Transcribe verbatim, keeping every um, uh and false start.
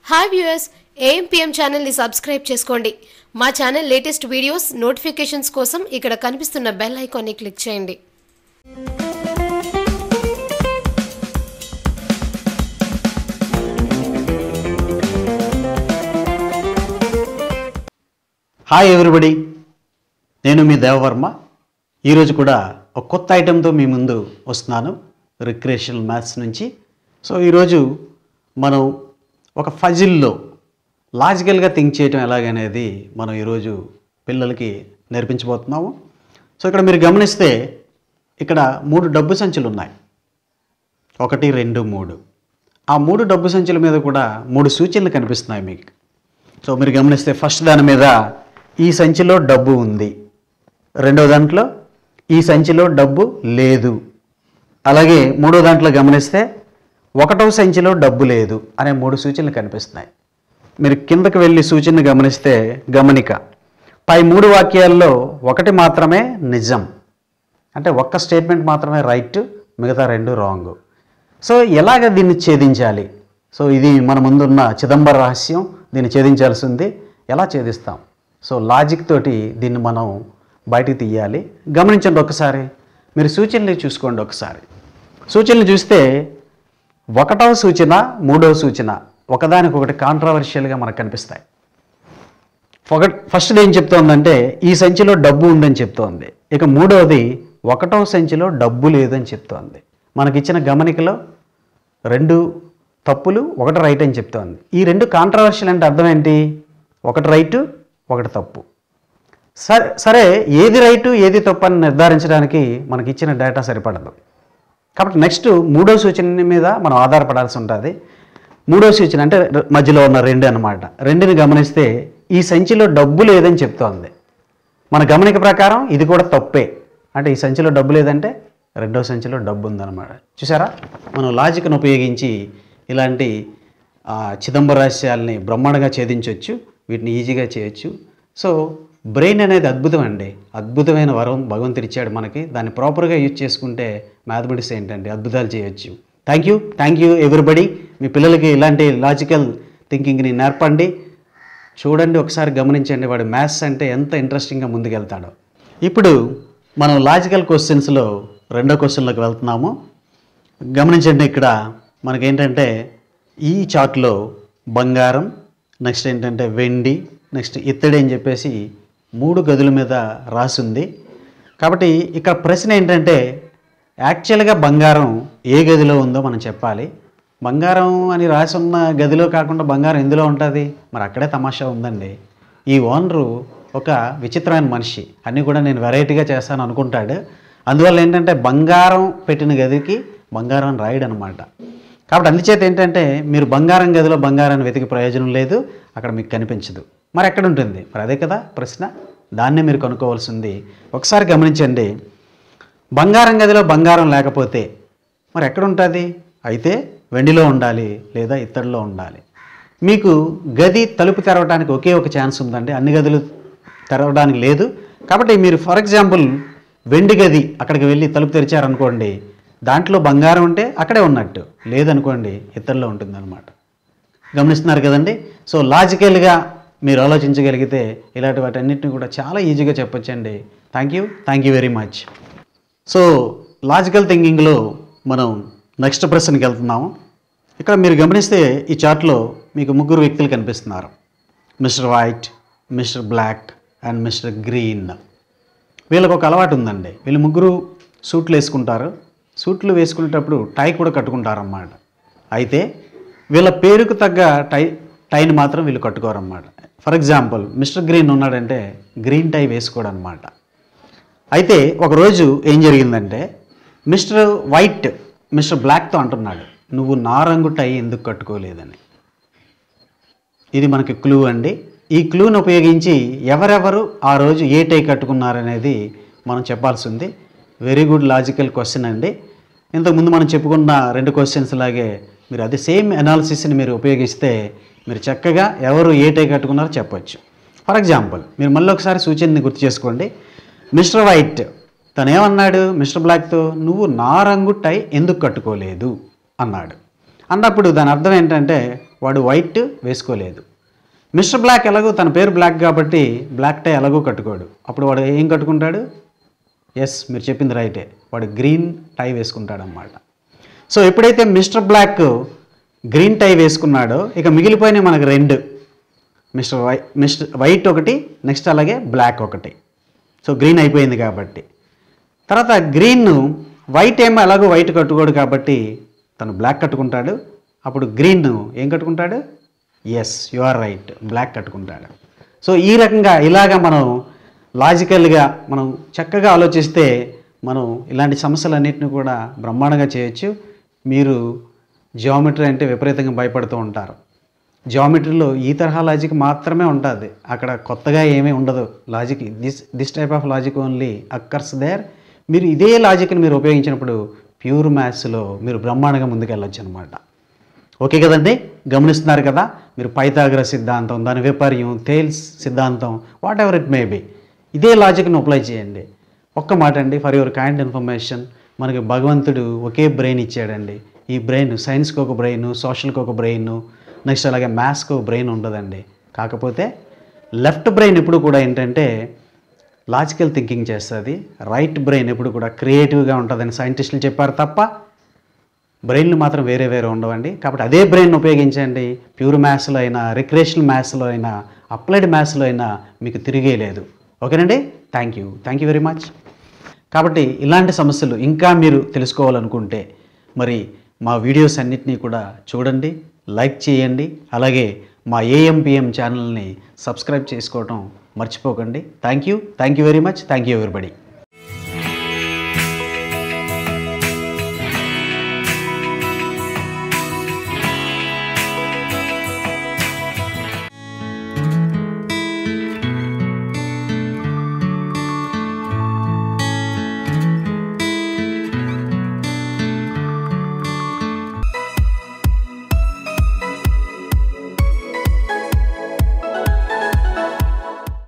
Hi viewers, AM PM ఛానల్ని subscribe చేసుకోండి. మా ఛానల్ లేటెస్ట్ వీడియోస్ నోటిఫికేషన్స్ కోసం ఇక్కడ కనిపిస్తున్న బెల్ ఐకాన్ని క్లిక్ చేయండి. హాయ్ ఎవ్రీబడి, నేను మీ దేవవర్మ. ఈరోజు కూడా ఒక కొత్త ఐటెంతో మీ ముందు వస్తున్నాను, రిక్రియేషనల్ మ్యాథ్స్ నుంచి. సో ఈరోజు మనం ఒక ఫజిల్లో లాజికల్గా థింక్ చేయటం ఎలాగనేది మనం ఈరోజు పిల్లలకి నేర్పించబోతున్నాము. సో ఇక్కడ మీరు గమనిస్తే ఇక్కడ మూడు డబ్బు సంచులు ఉన్నాయి, ఒకటి రెండు మూడు. ఆ మూడు డబ్బు సంచుల మీద కూడా మూడు సూచనలు కనిపిస్తున్నాయి మీకు. సో మీరు గమనిస్తే ఫస్ట్ దాని మీద ఈ సంచిలో డబ్బు ఉంది, రెండో దాంట్లో ఈ సంచిలో డబ్బు లేదు, అలాగే మూడో దాంట్లో గమనిస్తే ఒకటో సంచిలో డబ్బు లేదు అనే మూడు సూచనలు కనిపిస్తున్నాయి. మీరు కిందకి వెళ్ళి సూచనను గమనిస్తే గమనిక, పై మూడు వాక్యాల్లో ఒకటి మాత్రమే నిజం, అంటే ఒక్క స్టేట్మెంట్ మాత్రమే రైట్, మిగతా రెండు రాంగ్. సో ఎలాగ దీన్ని ఛేదించాలి? సో ఇది మన ముందున్న చిదంబర రహస్యం, దీన్ని ఛేదించాల్సి ఉంది. ఎలా ఛేదిస్తాం? సో లాజిక్ తోటి దీన్ని మనం బయటికి తీయాలి. గమనించండి ఒకసారి, మీరు సూచనలు చూసుకోండి ఒకసారి. సూచనలు చూస్తే ఒకటవ సూచన మూడవ సూచన ఒకదానికొకటి కాంట్రవర్షియల్గా మనకు కనిపిస్తాయి. ఒక ఫస్ట్ ఏం చెప్తోందంటే ఈ సంచిలో డబ్బు ఉందని చెప్తోంది. ఇక మూడవది ఒకటవ సంచిలో డబ్బు లేదని చెప్తోంది. మనకిచ్చిన గమనికలో రెండు తప్పులు, ఒకటి రైట్ అని చెప్తోంది. ఈ రెండు కాంట్రవర్షియల్ అంటే అర్థం ఏంటి? ఒకటి రైటు, ఒకటి తప్పు. సరే సరే ఏది రైటు ఏది తప్పు అని నిర్ధారించడానికి మనకి ఇచ్చిన డేటా సరిపడదు. కాబట్టి నెక్స్ట్ మూడో సూచన మీద మనం ఆధారపడాల్సి ఉంటుంది. మూడో సూచన అంటే మధ్యలో ఉన్న రెండు అన్నమాట. రెండుని గమనిస్తే ఈ సంచిలో డబ్బు లేదని చెప్తోంది. మన గమనిక ప్రకారం ఇది కూడా తప్పే, అంటే ఈ సంచిలో డబ్బు లేదంటే రెండో సంచిలో డబ్బు ఉందన్నమాట. చూసారా, మనం లాజిక్ను ఉపయోగించి ఇలాంటి చిదంబర రహస్యాల్ని బ్రహ్మాండంగా ఛేదించవచ్చు, వీటిని ఈజీగా చేయొచ్చు. సో బ్రెయిన్ అనేది అద్భుతం అండి, అద్భుతమైన వరం భగవంతుడు ఇచ్చాడు మనకి. దాన్ని ప్రాపర్గా యూజ్ చేసుకుంటే మ్యాథమెటిక్స్ ఏంటంటే అద్భుతాలు చేయొచ్చు. Thank you thank you everybody. మీ పిల్లలకి ఇలాంటి లాజికల్ థింకింగ్ని నేర్పండి. చూడండి ఒకసారి, గమనించండి వాడు మ్యాథ్స్ అంటే ఎంత ఇంట్రెస్టింగ్గా ముందుకెళ్తాడో. ఇప్పుడు మనం లాజికల్ క్వశ్చన్స్లో రెండో క్వశ్చన్లోకి వెళ్తున్నాము. గమనించండి, ఇక్కడ మనకేంటంటే ఈ చార్ట్లో బంగారం, నెక్స్ట్ ఏంటంటే వెండి, నెక్స్ట్ ఇత్తడి అని చెప్పేసి మూడు గదుల మీద రాసింది. కాబట్టి ఇక్కడ ప్రశ్న ఏంటంటే యాక్చువల్గా బంగారం ఏ గదిలో ఉందో మనం చెప్పాలి. బంగారం అని రాసి ఉన్న గదిలో కాకుండా బంగారం ఎందులో ఉంటుంది? మరి అక్కడే తమాషా ఉందండి. ఈ ఓనరు ఒక విచిత్రమైన మనిషి, అన్నీ కూడా నేను వెరైటీగా చేస్తాను అనుకుంటాడు. అందువల్ల ఏంటంటే బంగారం పెట్టిన గదికి బంగారం రాయడు అనమాట. కాబట్టి అందుచేత ఏంటంటే మీరు బంగారం గదిలో బంగారాన్ని వెతికి ప్రయోజనం లేదు, అక్కడ మీకు కనిపించదు. మరి ఎక్కడ ఉంటుంది? మరి అదే కదా ప్రశ్న, దాన్నే మీరు కనుక్కోవాల్సింది. ఒకసారి గమనించండి, బంగారం గదిలో బంగారం లేకపోతే మరి ఎక్కడ ఉంటుంది? అయితే వెండిలో ఉండాలి లేదా ఇత్తడిలో ఉండాలి. మీకు గది తలుపు తెరవడానికి ఒకే ఒక ఛాన్స్ ఉందండి, అన్ని గదులు తెరవడానికి లేదు. కాబట్టి మీరు ఫర్ ఎగ్జాంపుల్ వెండి గది అక్కడికి వెళ్ళి తలుపు తెరిచారనుకోండి, దాంట్లో బంగారం ఉంటే అక్కడే ఉన్నట్టు, లేదనుకోండి ఇత్తడిలో ఉంటుందన్నమాట. గమనిస్తున్నారు కదండి. సో లాజికల్గా మీరు ఆలోచించగలిగితే ఇలాంటి వాటన్నిటిని కూడా చాలా ఈజీగా చెప్పొచ్చండి. Thank you thank you very much. So logical థింకింగ్లో మనం నెక్స్ట్ ప్రశ్నకి వెళ్తున్నాము. ఇక్కడ మీరు గమనిస్తే ఈ చార్ట్లో మీకు ముగ్గురు వ్యక్తులు కనిపిస్తున్నారు, mister White, mister Black and mister Green. వీళ్ళకి ఒక అలవాటు ఉందండి, వీళ్ళు ముగ్గురు సూట్లు వేసుకుంటారు. సూట్లు వేసుకునేటప్పుడు టై కూడా కట్టుకుంటారన్నమాట. అయితే వీళ్ళ పేరుకు తగ్గ టై టైని మాత్రం వీళ్ళు కట్టుకోరన్నమాట. ఫర్ ఎగ్జాంపుల్ మిస్టర్ గ్రీన్ ఉన్నాడంటే గ్రీన్ టై వేసుకోడు అనమాట. అయితే ఒకరోజు ఏం జరిగిందంటే మిస్టర్ వైట్ మిస్టర్ బ్లాక్తో అంటున్నాడు, నువ్వు నా రంగు టై ఎందుకు కట్టుకోలేదని. ఇది మనకి క్లూ అండి. ఈ క్లూని ఉపయోగించి ఎవరెవరు ఆ రోజు ఏ టై కట్టుకున్నారనేది మనం చెప్పాల్సి ఉంది. వెరీ గుడ్ లాజికల్ క్వశ్చన్ అండి. ఇంతకుముందు మనం చెప్పుకున్న రెండు క్వశ్చన్స్ లాగే మీరు అదే సేమ్ అనాలిసిస్ని మీరు ఉపయోగిస్తే మీరు చక్కగా ఎవరు ఏ టై కట్టుకున్నారో చెప్పొచ్చు. ఫర్ ఎగ్జాంపుల్ మీరు మళ్ళీ ఒకసారి సూచనని గుర్తు చేసుకోండి. మిస్టర్ వైట్ తను ఏమన్నాడు మిస్టర్ బ్లాక్తో, నువ్వు నా రంగు టై ఎందుకు కట్టుకోలేదు అన్నాడు. అన్నప్పుడు దాని అర్థం ఏంటంటే వాడు వైట్ వేసుకోలేదు. మిస్టర్ బ్లాక్ ఎలాగో తన పేరు బ్లాక్ కాబట్టి బ్లాక్ టై ఎలాగో కట్టుకోడు. అప్పుడు వాడు ఏం కట్టుకుంటాడు? ఎస్, మీరు చెప్పింది రైటే, వాడు గ్రీన్ టై వేసుకుంటాడు అన్నమాట. సో ఎప్పుడైతే మిస్టర్ బ్లాక్ గ్రీన్ టై వేసుకున్నాడో ఇక మిగిలిపోయినాయి మనకు రెండు, మిస్టర్ వై మిస్టర్ వైట్ ఒకటి, నెక్స్ట్ అలాగే బ్లాక్ ఒకటి. సో గ్రీన్ అయిపోయింది కాబట్టి తర్వాత గ్రీన్ వైట్ ఏమో ఎలాగో వైట్ కట్టుకోడు కాబట్టి తను బ్లాక్ కట్టుకుంటాడు. అప్పుడు గ్రీన్ ఏం కట్టుకుంటాడు? Yes, you are right, black కట్టుకుంటాడు. సో ఈ రకంగా ఇలాగా మనం లాజికల్గా మనం చక్కగా ఆలోచిస్తే మనం ఇలాంటి సమస్యలన్నింటినీ కూడా బ్రహ్మాండంగా చేయొచ్చు. మీరు జియోమెట్రీ అంటే విపరీతంగా భయపడుతూ ఉంటారు. జియోమెట్రీలో ఈ తరహా లాజిక్ మాత్రమే ఉంటుంది, అక్కడ కొత్తగా ఏమీ ఉండదు. Logic this this type of logic only occurs there. మీరు ఇదే లాజిక్ని మీరు ఉపయోగించినప్పుడు ప్యూర్ మ్యాథ్స్లో మీరు బ్రహ్మాండంగా ముందుకెళ్ళొచ్చు అనమాట. ఓకే కదండి, గమనిస్తున్నారు కదా? మీరు పైథాగరస్ సిద్ధాంతం, దాని విపర్యం, థేల్స్ సిద్ధాంతం, whatever it may be, ఇదే లాజిక్ని అప్లై చేయండి. ఒక్క మాట అండి, ఫర్ యువర్ కైండ్ ఇన్ఫర్మేషన్, మనకి భగవంతుడు ఒకే బ్రెయిన్ ఇచ్చాడండి. ఈ బ్రెయిన్ సైన్స్కి ఒక బ్రెయిన్, సోషల్కి ఒక బ్రెయిన్, నెక్స్ట్ అలాగే మ్యాథ్స్కి ఒక బ్రెయిన్ ఉండదండి. కాకపోతే లెఫ్ట్ బ్రెయిన్ ఎప్పుడు కూడా ఏంటంటే లాజికల్ థింకింగ్ చేస్తుంది, రైట్ బ్రెయిన్ ఎప్పుడు కూడా క్రియేటివ్గా ఉంటుందని సైంటిస్టులు చెప్పారు తప్ప బ్రెయిన్లు మాత్రం వేరే వేరే ఉండవండి. కాబట్టి అదే బ్రెయిన్ ఉపయోగించండి. ప్యూర్ మ్యాథ్స్లో అయినా, రిక్రియేషనల్ మ్యాథ్స్లో అయినా, అప్లైడ్ మ్యాథ్స్లో అయినా మీకు తిరిగే లేదు. ఓకేనండి, thank you thank you very much. కాబట్టి ఇలాంటి సమస్యలు ఇంకా మీరు తెలుసుకోవాలనుకుంటే మరి మా వీడియోస్ అన్నిటినీ కూడా చూడండి, లైక్ చేయండి, అలాగే మా ఏఎంపిఎం ఛానల్ని సబ్స్క్రైబ్ చేసుకోవడం మర్చిపోకండి. Thank you thank you very much. Thank you everybody.